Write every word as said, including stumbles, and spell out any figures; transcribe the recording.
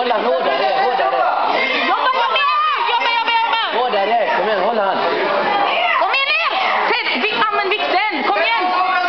håll han hårdare, hårdare. Jobba, jobba, jobba, jobba, jobba. Hårdare, kom igen, håll han. Kom igen ner! Sätt, använd vikten, kom igen.